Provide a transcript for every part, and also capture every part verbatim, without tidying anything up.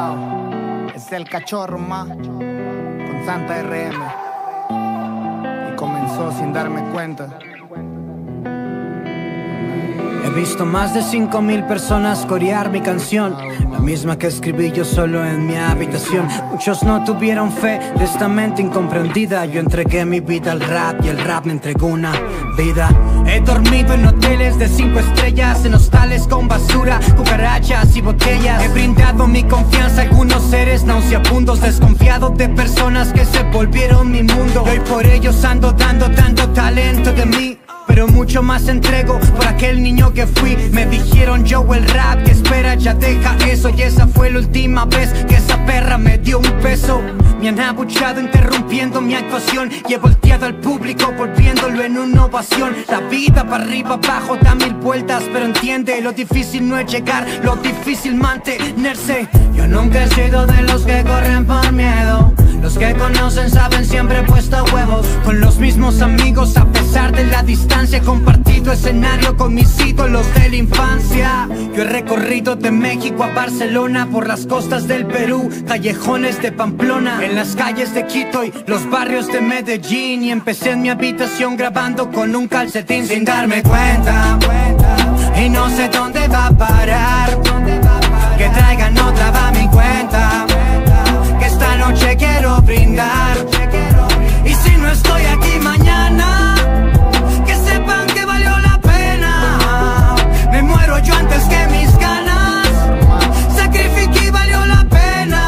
Yo, es el cachorro más con Santa R M. Y comenzó sin darme cuenta. He visto más de cinco mil personas corear mi canción, la misma que escribí yo solo en mi habitación. Muchos no tuvieron fe de esta mente incomprendida. Yo entregué mi vida al rap y el rap me entregó una vida. He dormido en hoteles de cinco estrellas, en hostales con basura, cucarachas y botellas. He brindado mi confianza a algunos seres nauseabundos, desconfiado de personas que se volvieron mi mundo. Y hoy por ellos ando dando tanto talento de mí, pero mucho más entrego por aquel niño que fui. Me dijeron: yo el rap, que espera, ya deja eso. Y esa fue la última vez que esa perra me dio un peso. Me han abuchado interrumpiendo mi actuación y he volteado al público volviéndolo en una ovación. La vida para arriba, abajo, da mil vueltas, pero entiende, lo difícil no es llegar, lo difícil mantenerse. Yo nunca he sido de los que corren por miedo. Los que conocen saben, siempre he puesto huevos. Con los mismos amigos a pesar de la distancia, he compartido escenario con mis ídolos de la infancia. Yo he recorrido de México a Barcelona, por las costas del Perú, callejones de Pamplona, en las calles de Quito y los barrios de Medellín. Y empecé en mi habitación grabando con un calcetín sin darme cuenta, y no sé dónde va a parar. Que traigan otra va a mi cuenta, que esta noche quiero brindar. Y si no estoy aquí mañana, que sepan que valió la pena. Me muero yo antes que mis ganas, sacrifiqué y valió la pena.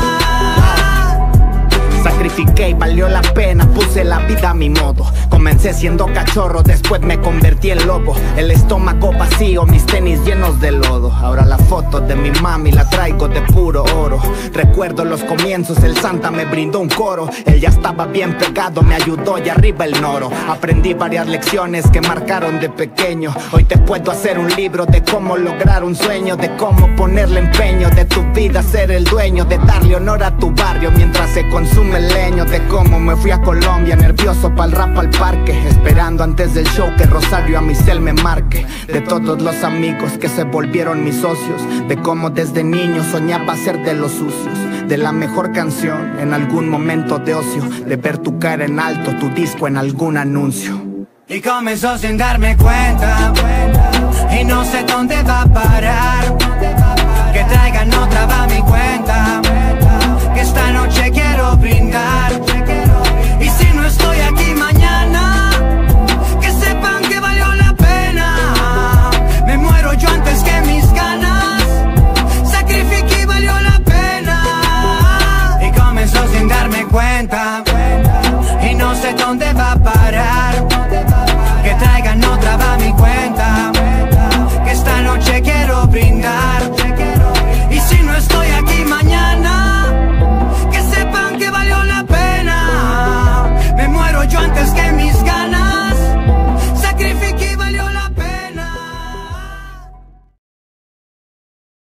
Sacrifiqué y valió la pena, puse la vida a mi modo. Comencé siendo cachorro, después me convertí en lobo. El estómago vacío, mis tenis llenos de lodo. Ahora la foto de mi mami la traigo de puro oro. Recuerdo los comienzos, el Santa me brindó un coro. Él ya estaba bien pegado, me ayudó y arriba el noro. Aprendí varias lecciones que marcaron de pequeño. Hoy te puedo hacer un libro de cómo lograr un sueño, de cómo ponerle empeño, de tu vida ser el dueño, de darle honor a tu barrio mientras se consume el leño. De cómo me fui a Colombia nervioso pa'l rap al parque, esperando antes del show que Rosario a mi cel me marque. De todos los amigos que se volvieron mis socios, de cómo desde niño soñaba ser de los sucios, de la mejor canción en algún momento de ocio, de ver tu cara en alto, tu disco en algún anuncio. Y comenzó sin darme cuenta, y no sé dónde va a parar. Que traigan otra va a mi cuenta, que esta noche quiero brindar. Y si no estoy aquí mañana, que sepan que valió la pena. Me muero yo antes que mis ganas, sacrifiqué y valió la pena. Y comenzó sin darme cuenta, y no sé dónde va a parar.